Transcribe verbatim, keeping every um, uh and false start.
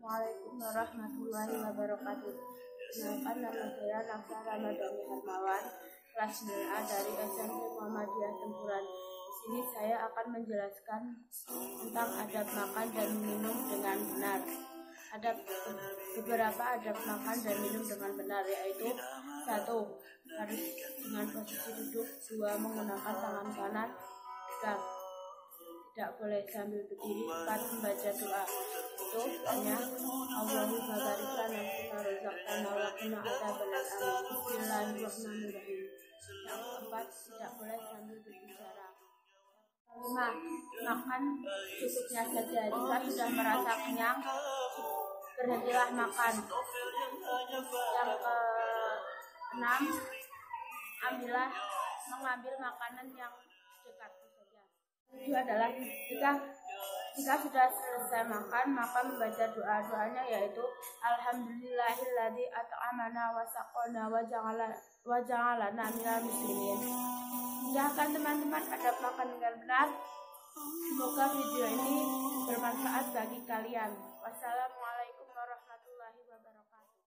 Assalamualaikum warahmatullahi wabarakatuh. Kenalkan, nama saya Nafsa Ramadhani Hermawan, kelas sembilan A dari S M P Muhammadiyah Tempuran. Di sini saya akan menjelaskan tentang adab makan dan minum dengan benar. Ada beberapa adab makan dan minum dengan benar, yaitu satu, harus dengan posisi duduk. Dua, menggunakan tangan kanan. Tiga, tidak boleh sambil berdiri. Empat, membaca doa. Itu hanya Allahumma barik lana fima razaqtana wa qina adzabannar. Bismillahirrahmanirrahim. Yang keempat, tidak boleh sambil berbicara. Lima, makan cukupnya saja. Jika sudah merasa kenyang, berhentilah makan. Yang keenam, ambillah mengambil makanan yang dekat saja. Itu adalah jika jika sudah selesai makan, maka membaca doa. Doanya yaitu Alhamdulillahilladzi at'amana wa saqana wa ja'ala wa ja'alana minal muslimin. Mudah-mudahan teman-teman adab makan dengan benar. Semoga video ini bermanfaat bagi kalian. Wassalamualaikum